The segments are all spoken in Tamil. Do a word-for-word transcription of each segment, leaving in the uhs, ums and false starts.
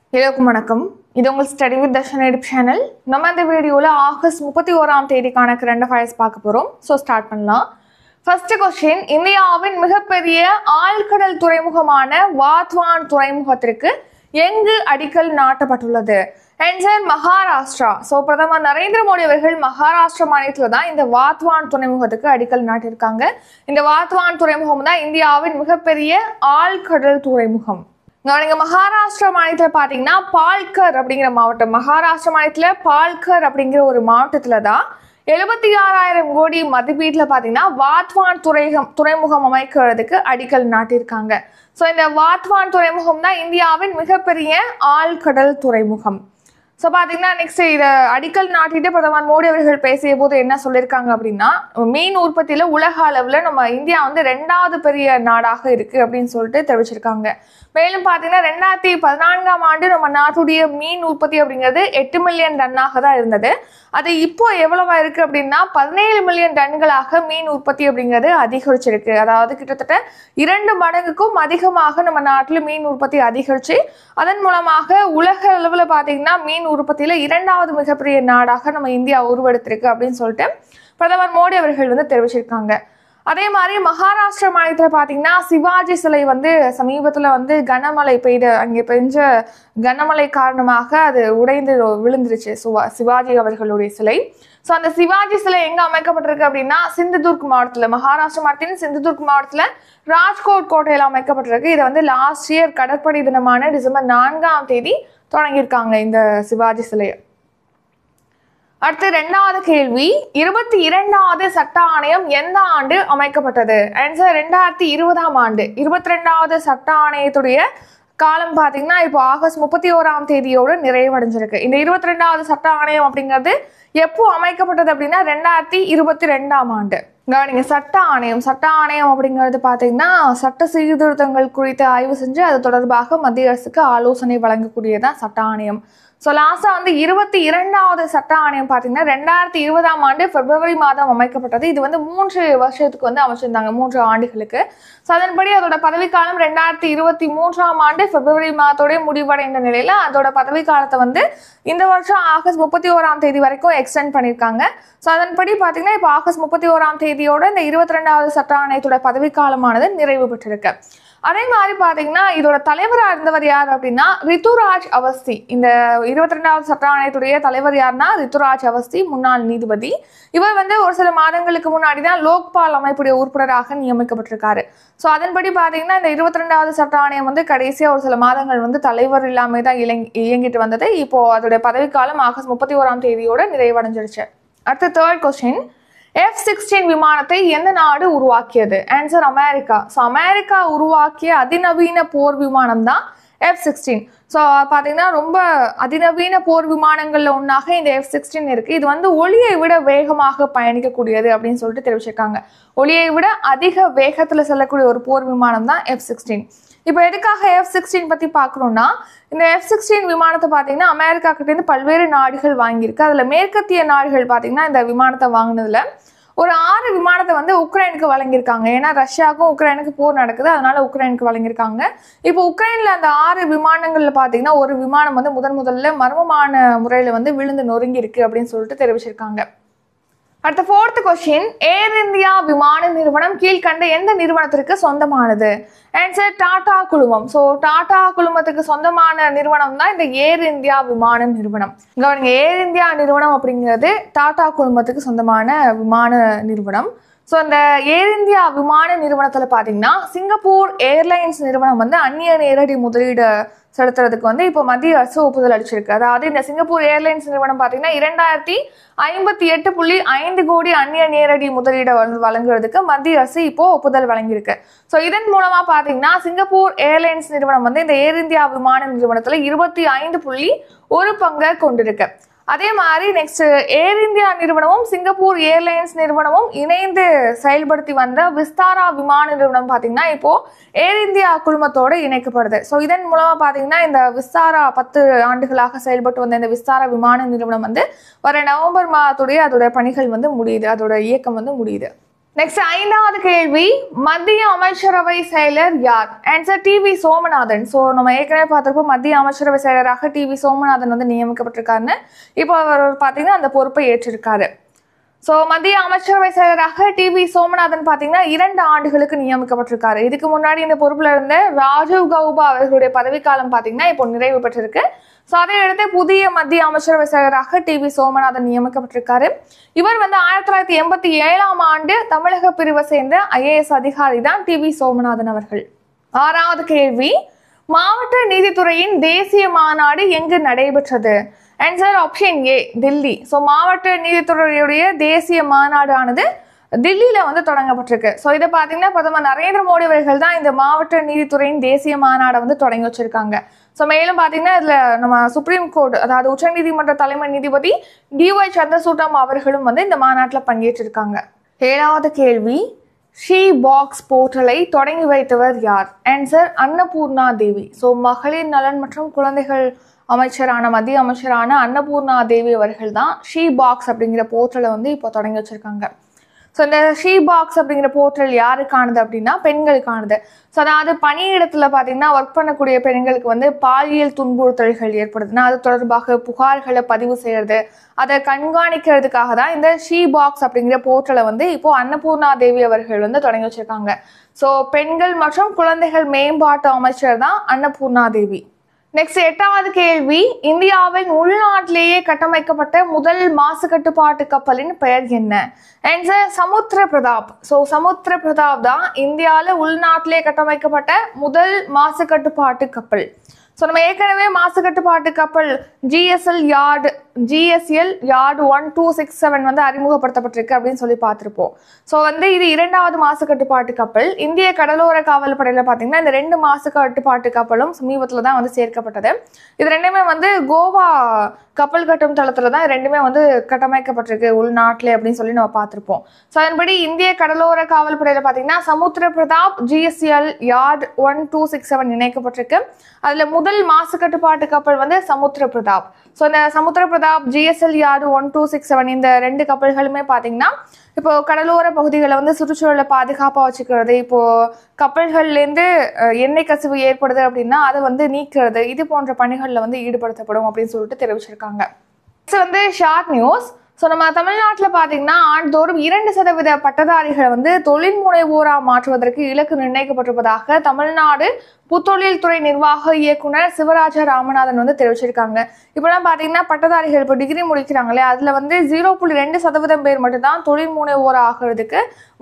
எல்லோருக்கும் வணக்கம். இது உங்கள் study with Darshan YouTube channel. நம்ம இந்த வீடியோவில் ஆகஸ்ட் முப்பத்தி ஓராம் தேதிக்கான கரண்ட் அஃபேர்ஸ் பார்க்க போகிறோம். ஸோ ஸ்டார்ட் பண்ணலாம். ஃபர்ஸ்ட் கொஸ்டின், இந்தியாவின் மிகப்பெரிய ஆழ்கடல் துறைமுகமான வாத்வான் துறைமுகத்திற்கு எங்கு அடிக்கல் நாட்டப்பட்டுள்ளது? ஆன்சர் மகாராஷ்டிரா. ஸோ பிரதமர் நரேந்திர மோடி அவர்கள் மகாராஷ்டிரா மாநிலத்தில் தான் இந்த வாத்வான் துறைமுகத்துக்கு அடிக்கல் நாட்டியிருக்காங்க. இந்த வாத்வான் துறைமுகம் தான் இந்தியாவின் மிகப்பெரிய ஆழ்கடல் துறைமுகம். நீங்க மகாராஷ்டிரா மாநிலத்தில் பார்த்தீங்கன்னா பால்கர் அப்படிங்கிற மாவட்டம், மகாராஷ்டிரா மாநிலத்தில் பால்கர் அப்படிங்கிற ஒரு மாவட்டத்தில் தான் எழுபத்தி ஆறாயிரம் கோடி மதிப்பீட்டில் பார்த்தீங்கன்னா வாத்வான் துறைமுகம் துறைமுகம் அமைக்கிறதுக்கு அடிக்கல் நாட்டியிருக்காங்க. ஸோ இந்த வாத்வான் துறைமுகம் தான் இந்தியாவின் மிகப்பெரிய ஆழ்கடல் துறைமுகம். ஸோ பார்த்தீங்கன்னா நெக்ஸ்ட் இதை அடிக்கல் நாட்டிட்டு பிரதமர் மோடி அவர்கள் பேசிய போது என்ன சொல்லியிருக்காங்க அப்படின்னா, மீன் உற்பத்தியில் உலக அளவில் நம்ம இந்தியா வந்து ரெண்டாவது பெரிய நாடாக இருக்குது அப்படின்னு சொல்லிட்டு தெரிவிச்சிருக்காங்க. மேலும் பார்த்தீங்கன்னா ரெண்டாயிரத்தி பதினான்காம் ஆண்டு நம்ம நாட்டுடைய மீன் உற்பத்தி அப்படிங்கிறது எட்டு மில்லியன் டன்னாக தான் இருந்தது. அது இப்போ எவ்வளவா இருக்குது அப்படின்னா பதினேழு மில்லியன் டன்களாக மீன் உற்பத்தி அப்படிங்கிறது அதிகரிச்சிருக்கு. அதாவது கிட்டத்தட்ட இரண்டு மடங்குக்கும் அதிகமாக நம்ம நாட்டில் மீன் உற்பத்தி அதிகரிச்சு அதன் மூலமாக உலக அளவில் பார்த்தீங்கன்னா மீன் உற்பத்தியில இரண்டாவது மிகப்பெரிய நாடாக நம்ம இந்தியா உருவெடுத்திருக்கு அப்படின்னு சொல்லிட்டு பிரதமர் மோடி அவர்கள் வந்து தெரிவிச்சிருக்காங்க. அதே மாதிரி மகாராஷ்டிரா மாநிலத்தில் பார்த்தீங்கன்னா சிவாஜி சிலை வந்து சமீபத்தில் வந்து கனமழை பெய்த அங்கே பெஞ்ச கனமழை காரணமாக அது உடைந்து விழுந்துருச்சு சிவா சிவாஜி அவர்களுடைய சிலை. ஸோ அந்த சிவாஜி சிலை எங்கே அமைக்கப்பட்டிருக்கு அப்படின்னா சிந்துதுர்க் மாவட்டத்தில், மகாராஷ்டிரா மாவட்டத்தின் சிந்துதுர்க் மாவட்டத்தில் ராஜ்கோட் கோட்டையில் அமைக்கப்பட்டிருக்கு. இதை வந்து லாஸ்ட் இயர் கடற்படை தினமான டிசம்பர் நான்காம் தேதி தொடங்கியிருக்காங்க இந்த சிவாஜி சிலையை. அடுத்து ரெண்டாவது கேள்வி, இருபத்தி இரண்டாவது சட்ட ஆணையம் எந்த ஆண்டு அமைக்கப்பட்டது? ஆன்சர் ரெண்டாயிரத்தி இருபதாம் ஆண்டு. இருபத்தி ரெண்டாவது சட்ட ஆணையத்துடைய காலம் பார்த்தீங்கன்னா இப்போ ஆகஸ்ட் முப்பத்தி ஓராம் தேதியோடு நிறைவடைஞ்சிருக்கு. இந்த இருபத்தி ரெண்டாவது சட்ட ஆணையம் அப்படிங்கிறது எப்போ அமைக்கப்பட்டது அப்படின்னா ரெண்டாயிரத்தி இருபத்தி ரெண்டாம் ஆண்டு. கவனிங்க, சட்ட ஆணையம் சட்ட ஆணையம் அப்படிங்கிறது பார்த்தீங்கன்னா சட்ட சீர்திருத்தங்கள் குறித்து ஆய்வு செஞ்சு அது தொடர்பாக மத்திய அரசுக்கு ஆலோசனை வழங்கக்கூடியதான் சட்ட ஆணையம். ஸோ லாஸ்டா வந்து இருபத்தி இரண்டாவது சட்ட ஆணையம் பார்த்தீங்கன்னா ரெண்டாயிரத்தி இருபதாம் ஆண்டு பிப்ரவரி மாதம் அமைக்கப்பட்டது. இது வந்து மூன்று வருஷத்துக்கு வந்து அமைச்சிருந்தாங்க, மூன்று ஆண்டுகளுக்கு. ஸோ அதன்படி அதோட பதவிக்காலம் ரெண்டாயிரத்தி இருபத்தி மூன்றாம் ஆண்டு பிப்ரவரி மாதத்தோடய முடிவடைந்த நிலையில அதோட பதவி காலத்தை வந்து இந்த வருஷம் ஆகஸ்ட் முப்பத்தி ஓராம் தேதி வரைக்கும் எக்ஸ்டெண்ட் பண்ணியிருக்காங்க. ஸோ அதன்படி பார்த்தீங்கன்னா இப்போ ஆகஸ்ட் முப்பத்தி ஓராம் தேதியோட இந்த இருபத்தி ரெண்டாவது சட்ட ஆணையத்தோட பதவிக்காலமானது நிறைவு பெற்றிருக்கு. அதே மாதிரி பார்த்தீங்கன்னா இதோட தலைவராக இருந்தவர் யார் அப்படின்னா ரித்துராஜ் அவஸ்தி. இந்த இருபத்தி ரெண்டாவது சட்ட ஆணையத்துடைய தலைவர் யாருன்னா ரித்துராஜ் அவஸ்தி, முன்னாள் நீதிபதி. இவர் வந்து ஒரு சில மாதங்களுக்கு முன்னாடி தான் லோக்பால் அமைப்புடைய உறுப்பினராக நியமிக்கப்பட்டிருக்காரு. ஸோ அதன்படி பார்த்தீங்கன்னா இந்த இருபத்தி ரெண்டாவது சட்ட ஆணையம் வந்து கடைசியாக ஒரு சில மாதங்கள் வந்து தலைவர் இல்லாமல் தான் இயங்கிட்டு வந்தது. இப்போ அதோடைய பதவிக்காலம் ஆகஸ்ட் முப்பத்தி ஓராம் தேதியோட நிறைவடைஞ்சிருச்சு. அடுத்த தேர்ட் கொஸ்டின், எஃப் சிக்ஸ்டீன் விமானத்தை எந்த நாடு உருவாக்கியது? Answer America. ஸோ அமெரிக்கா உருவாக்கிய அதிநவீன போர் விமானம் தான் எஃப் சிக்ஸ்டீன். ஸோ பார்த்தீங்கன்னா ரொம்ப அதிநவீன போர் விமானங்களில் ஒன்றாக இந்த எஃப் சிக்ஸ்டீன் இருக்குது. இது வந்து ஒளியை விட வேகமாக பயணிக்கக்கூடியது அப்படின்னு சொல்லிட்டு தெரிவிச்சிருக்காங்க. ஒளியை விட அதிக வேகத்தில் செல்லக்கூடிய ஒரு போர் விமானம் தான் எஃப் சிக்ஸ்டீன். இப்போ எதுக்காக எஃப் சிக்ஸ்டீன் பற்றி பார்க்கணும்னா, இந்த எஃப் சிக்ஸ்டீன் விமானத்தை பார்த்தீங்கன்னா அமெரிக்கா கிட்டேருந்து பல்வேறு நாடுகள் வாங்கியிருக்கு. அதில் மேற்கத்திய நாடுகள் பார்த்தீங்கன்னா இந்த விமானத்தை வாங்கினதுல ஒரு ஆறு விமானத்தை வந்து உக்ரைனுக்கு வழங்கியிருக்காங்க. ஏன்னா ரஷ்யாவுக்கும் உக்ரைனுக்கு போர் நடக்குது, அதனால உக்ரைனுக்கு வழங்கியிருக்காங்க. இப்போ உக்ரைனில் அந்த ஆறு விமானங்களில் பார்த்தீங்கன்னா ஒரு விமானம் வந்து முதன் முதல்ல மர்மமான முறையில் வந்து விழுந்து நொறுங்கி இருக்கு அப்படின்னு சொல்லிட்டு தெரிவிச்சிருக்காங்க. அடுத்த ஃபோர்த் கொஸ்டின், ஏர் இந்தியா விமான நிறுவனம் கீழ்கண்ட எந்த நிறுவனத்திற்கு சொந்தமானது? ஆன்சர் டாடா குழுமம். ஸோ டாடா குழுமத்துக்கு சொந்தமான நிறுவனம் தான் இந்த ஏர் இந்தியா விமான நிறுவனம். கவனிங்க, ஏர் இந்தியா நிறுவனம் அப்படிங்கிறது டாடா குழுமத்துக்கு சொந்தமான விமான நிறுவனம். ஸோ இந்த ஏர் இந்தியா விமான நிறுவனத்தில் பார்த்தீங்கன்னா சிங்கப்பூர் ஏர்லைன்ஸ் நிறுவனம் வந்து அந்நிய நேரடி முதலீடு செலுத்துறதுக்கு வந்து இப்போ மத்திய அரசு ஒப்புதல் அளிச்சிருக்கு. அதாவது இந்த சிங்கப்பூர் ஏர்லைன்ஸ் நிறுவனம் பார்த்தீங்கன்னா இரண்டாயிரத்தி ஐம்பத்தி எட்டு புள்ளி ஐந்து கோடி அந்நிய நேரடி முதலீடை வந்து வழங்குறதுக்கு மத்திய அரசு இப்போ ஒப்புதல் வழங்கியிருக்கு. ஸோ இதன் மூலமா பார்த்தீங்கன்னா சிங்கப்பூர் ஏர்லைன்ஸ் நிறுவனம் வந்து இந்த ஏர் இந்தியா விமான நிறுவனத்தில் இருபத்தி ஐந்து புள்ளி ஒரு பங்கை கொண்டிருக்கு. அதே மாதிரி நெக்ஸ்ட் ஏர் இந்தியா நிறுவனமும் சிங்கப்பூர் ஏர்லைன்ஸ் நிறுவனமும் இணைந்து செயல்படுத்தி வந்த விஸ்தாரா விமான நிறுவனம் பார்த்தீங்கன்னா இப்போ ஏர் இந்தியா குழுமத்தோடு இணைக்கப்படுது. ஸோ இதன் மூலமா பார்த்தீங்கன்னா இந்த விஸ்தாரா பத்து ஆண்டுகளாக செயல்பட்டு வந்த இந்த விஸ்தாரா விமான நிறுவனம் வந்து வர நவம்பர் மாதத்துடைய அதோட பணிகள் வந்து முடியுது, அதோட இயக்கம் வந்து முடியுது. நெக்ஸ்ட் ஐந்தாவது கேள்வி, மத்திய அமைச்சரவை செயலர் யார்? Answer T V Somanathan. So நம்ம ஏற்கனவே பார்த்துருப்போம் மத்திய அமைச்சரவை செயலராக டி வி சோமநாதன் வந்து நியமிக்கப்பட்டிருக்காருன்னு. இப்போ அவர் பார்த்தீங்கன்னா அந்த பொறுப்பை ஏற்றிருக்காரு. ஸோ மத்திய அமைச்சரவை செயலராக டி வி சோமநாதன் பார்த்தீங்கன்னா இரண்டு ஆண்டுகளுக்கு நியமிக்கப்பட்டிருக்காரு. இதுக்கு முன்னாடி இந்த பொறுப்புல இருந்த ராஜீவ் கௌபா அவர்களுடைய பதவிக்காலம் பார்த்தீங்கன்னா இப்போ நிறைவு பெற்றிருக்கு. ஸோ அதையடுத்து புதிய மத்திய அமைச்சரவை செயலராக டி வி சோமநாதன் நியமிக்கப்பட்டிருக்காரு. இவர் வந்து ஆயிரத்தி தொள்ளாயிரத்தி எண்பத்தி ஏழாம் ஆண்டு தமிழக பிரிவை சேர்ந்த ஐ ஏ எஸ் அதிகாரி தான் டி வி சோமநாதன் அவர்கள். ஆறாவது கேள்வி, மாவட்ட நீதித்துறையின் தேசிய மாநாடு எங்கு நடைபெற்றது? Answer option A Delhi. So மாவட்ட நீதித்துறையுடைய தேசிய மாநாடு ஆனது தில்லியில வந்து தொடங்கப்பட்டிருக்கு. ஸோ இதை பார்த்தீங்கன்னா பிரதமர் நரேந்திர மோடி அவர்கள் தான் இந்த மாவட்ட நீதித்துறையின் தேசிய மாநாடை வந்து தொடங்கி வச்சிருக்காங்க. ஸோ மேலும் பார்த்தீங்கன்னா இதில் நம்ம சுப்ரீம் கோர்ட், அதாவது உச்சநீதிமன்ற தலைமை நீதிபதி டி ஒய் சந்திரசூடம் அவர்களும் வந்து இந்த மாநாட்டில் பங்கேற்றிருக்காங்க. ஏழாவது கேள்வி, ஷீ பாக்ஸ் போர்ட்டலை தொடங்கி வைத்தவர் யார்? ஆன்சர் அன்னபூர்ணா தேவி. ஸோ மகளிர் நலன் மற்றும் குழந்தைகள் அமைச்சரான மத்திய அமைச்சரான அன்னபூர்ணா தேவி அவர்கள் தான் ஷீ பாக்ஸ் அப்படிங்கிற போர்ட்டலை வந்து இப்போ தொடங்கி வச்சிருக்காங்க. ஸோ இந்த ஷீ பாக்ஸ் அப்படிங்கிற போர்ட்டல் யாருக்கானது அப்படின்னா பெண்களுக்கானது. ஸோ அதாவது பணியிடத்துல பார்த்தீங்கன்னா ஒர்க் பண்ணக்கூடிய பெண்களுக்கு வந்து பாலியல் துன்புறுத்தல்கள் ஏற்படுதுன்னா அது தொடர்பாக புகார்களை பதிவு செய்யறது, அதை கண்காணிக்கிறதுக்காக தான் இந்த ஷீ பாக்ஸ் அப்படிங்கிற போர்ட்டலை வந்து இப்போ அன்னபூர்ணா தேவி அவர்கள் வந்து தொடங்கி வச்சிருக்காங்க. ஸோ பெண்கள் மற்றும் குழந்தைகள் மேம்பாட்டு அமைச்சர் தான் அன்னபூர்ணா தேவி. நெக்ஸ்ட் எட்டாவது கேள்வி, இந்தியாவின் உள்நாட்டிலேயே கட்டமைக்கப்பட்ட முதல் மாசு கட்டுப்பாட்டு கப்பலின் பெயர் என்ன? ஆன்சர் சமுத்திர பிரதாப். ஸோ சமுத்திர பிரதாப் தான் இந்தியாவில் உள்நாட்டிலே கட்டமைக்கப்பட்ட முதல் மாசு கட்டுப்பாட்டு கப்பல். ஸோ நம்ம ஏற்கனவே மாசு கட்டுப்பாட்டு கப்பல் GSL yard GSL yard one two six seven வந்து அறிமுகப்படுத்தப்பட்டிருக்கு அப்படின்னு சொல்லி பார்த்துருப்போம். ஸோ வந்து இது இரண்டாவது மாசு கட்டுப்பாட்டு கப்பல். இந்திய கடலோர காவல் படையில் பார்த்தீங்கன்னா இந்த ரெண்டு மாசு கட்டுப்பாட்டு கப்பலும் சமீபத்தில் தான் வந்து சேர்க்கப்பட்டது. இது ரெண்டுமே வந்து கோவா கப்பல் கட்டும் தளத்துல தான் ரெண்டுமே வந்து கட்டமைக்கப்பட்டிருக்கு உள்நாட்டிலே அப்படின்னு சொல்லி நம்ம பார்த்துருப்போம். ஸோ அதன்படி இந்திய கடலோர காவல் படையில் பார்த்தீங்கன்னா Samudra Pratap GSL yard one two six seven இணைக்கப்பட்டிருக்கு. அதுல முதல் மாசு கட்டுப்பாட்டு கப்பல் வந்து சமுத்திர பிரதாப். ஸோ இந்த Samudra Pratap GSL yard one two six seven இந்த ரெண்டு கப்பல்களுமே பார்த்தீங்கன்னா இப்போ கடலோர பகுதிகளை வந்து சுற்றுச்சூழலை பாதுகாப்பாக வச்சுக்கிறது, இப்போ கப்பல்கள்லேருந்து எண்ணெய் கசிவு ஏற்படுது அப்படின்னா அதை வந்து நீக்கிறது, இது போன்ற பணிகளில் வந்து ஈடுபடுத்தப்படும் அப்படின்னு சொல்லிட்டு தெரிவிச்சிருக்காங்க. நெக்ஸ்ட் வந்து ஷார்ட் நியூஸ். ஸோ நம்ம தமிழ்நாட்டில் பார்த்தீங்கன்னா ஆண்டுதோறும் இரண்டு சதவீத பட்டதாரிகளை வந்து தொழில் முனைவோராக மாற்றுவதற்கு இலக்கு நிர்ணயிக்கப்பட்டிருப்பதாக தமிழ்நாடு புத்தொழில் துறை நிர்வாக இயக்குனர் சிவராஜ ராமநாதன் வந்து தெரிவிச்சிருக்காங்க. இப்பெல்லாம் பார்த்தீங்கன்னா பட்டதாரிகள் இப்போ டிகிரி முடிக்கிறாங்களே அதில் வந்து ஜீரோ புள்ளி ரெண்டு சதவீதம் பேர் மட்டும்தான் தொழில் முனைவோர் ஆகிறதுக்கு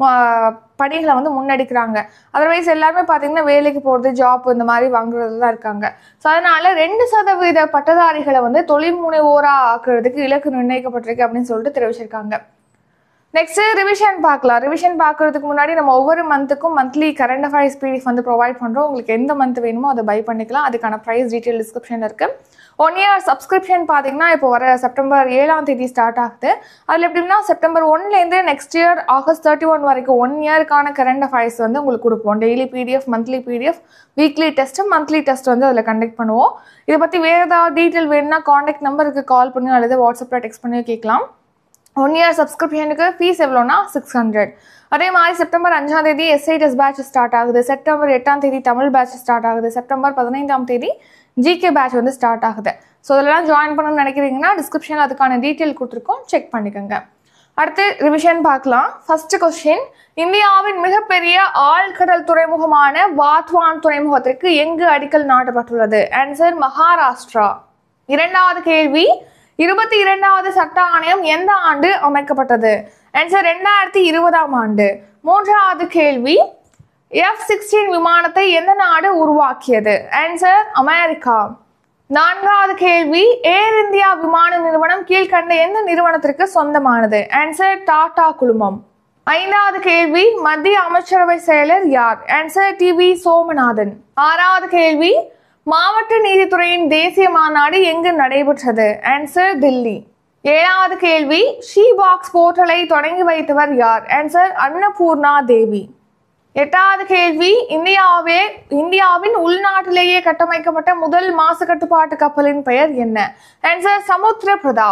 பணிகளை வந்து முன்னெடுக்கிறாங்க. அதர்வைஸ் எல்லாருமே பார்த்தீங்கன்னா வேலைக்கு போகிறது, ஜாப் இந்த மாதிரி வாங்குறது தான் இருக்காங்க. ஸோ அதனால ரெண்டு சதவீத பட்டதாரிகளை வந்து தொழில் முனைவோராக ஆக்குறதுக்கு இலக்கு நிர்ணயிக்கப்பட்டிருக்கு அப்படின்னு சொல்லிட்டு தெரிவிச்சிருக்காங்க. நெக்ஸ்ட் ரிவிஷன் பார்க்கலாம். ரிவிஷன் பார்க்கறதுக்கு முன்னாடி நம்ம ஒவ்வொரு மந்த்துக்கும் மந்த்லி கரண்ட் அஃபேர்ஸ் பிடிஎஃப் வந்து ப்ரொவைட் பண்ணுறோம். உங்களுக்கு எந்த மந்த் வேணுமோ அதை பை பண்ணிக்கலாம். அதுக்கான ப்ரைஸ் டீட்டெயில் டிஸ்கிரிப்ஷனில் இருக்குது. ஒன் இயர் சப்ஸ்கிரிப்ஷன் பார்த்தீங்கன்னா இப்போ வர செப்டம்பர் ஏழாம் தேதி ஸ்டார்ட் ஆகுது. அதில் எப்படின்னா செப்டம்பர் ஒன்லேருந்து next year August thirty one வரைக்கும் ஒன் இயருக்கான கரண்ட் அஃபேர்ஸ் வந்து உங்களுக்கு கொடுப்போம். Daily PDF, monthly PDF, weekly test, monthly test வந்து அதில் கண்டக்ட் பண்ணுவோம். இதை பற்றி வேறு ஏதாவது டீட்டெயில் வேணும்னா காண்டாக்ட் நம்பருக்கு கால் பண்ணி அல்லது வாட்ஸ்அப்பில் டெக்ஸ்ட் பண்ணி கேட்கலாம். ஒன் இயர் சப்ஸ்கிரிப்ஷனுக்கு ஃபீஸ் எவ்வளோனா சிக்ஸ் ஹண்ட்ரட். அதே மாதிரி செப்டம்பர் அஞ்சாம் தேதி எஸ்ஐ டெஸ்ட் பேட்ச் ஸ்டார்ட் ஆகுது. செப்டம்பர் எட்டாம் தேதி தமிழ் பேட்ச் ஸ்டார்ட் ஆகுது. செப்டம்பர் பதினைந்தாம் தேதி ஜிகே பேட்ச் வந்து ஸ்டார்ட் ஆகுது. ஸோ இதெல்லாம் ஜாயின் பண்ணணும்னு நினைக்கிறீங்கன்னா டிஸ்கிரிப்ஷனில் அதுக்கான டீட்டெயில் கொடுத்துருக்கோம், செக் பண்ணிக்கோங்க. அடுத்து ரிவிஷன் பார்க்கலாம். ஃபர்ஸ்ட் கொஸ்டின், இந்தியாவின் மிகப்பெரிய ஆழ்கடல் துறைமுகமான வாத்வான் துறைமுகத்திற்கு எங்கு அடிக்கல் நாட்டப்பட்டுள்ளது? ஆன்சர் மகாராஷ்டிரா. இரண்டாவது கேள்வி, இருபத்தி இரண்டாவது சட்ட ஆணையம் எந்த ஆண்டு அமைக்கப்பட்டது? ஆன்சர் ரெண்டாயிரத்தி இருபதாம் ஆண்டு. மூன்றாவது கேள்வி, எஃப் சிக்ஸ்டீன் விமானத்தை எந்த நாடு உருவாக்கியது? Answer America. நான்காவது கேள்வி, ஏர் இந்தியா விமான நிறுவனம் கீழ்கண்ட எந்த நிறுவனத்திற்கு சொந்தமானது? ஆன்சர் டாடா குழுமம். ஐந்தாவது கேள்வி, மத்திய அமைச்சரவை செயலர் யார்? Answer T V Somanathan. ஆறாவது கேள்வி, மாவட்ட நீதித்துறையின் தேசிய மாநாடு எங்கு நடைபெற்றது? ஆன்சர் தில்லி. ஏழாவது கேள்வி, ஷீ பாக்ஸ் போர்ட்டலை தொடங்கி வைத்தவர் யார்? ஆன்சர் அன்னபூர்ணா தேவி. எட்டாவது கேள்வி, இந்தியாவே இந்தியாவின் உள்நாட்டிலேயே கட்டமைக்கப்பட்ட முதல் மாசு கட்டுப்பாட்டு கப்பலின் பெயர் என்ன? ஆன்சர் சமுத்திர பிரதாப்.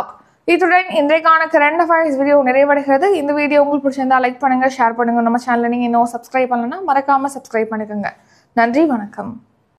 இத்துடன் இன்றைக்கான கரண்ட் அஃபேர்ஸ் வீடியோ நிறைவடைகிறது. இந்த வீடியோ உங்களுக்கு பிடிச்சிருந்தா லைக் பண்ணுங்க, ஷேர் பண்ணுங்க. நம்ம சேனலை நீங்க இன்னும் சப்ஸ்கிரைப் பண்ணலன்னா மறக்காம சப்ஸ்கிரைப் பண்ணிக்கோங்க. நன்றி, வணக்கம்.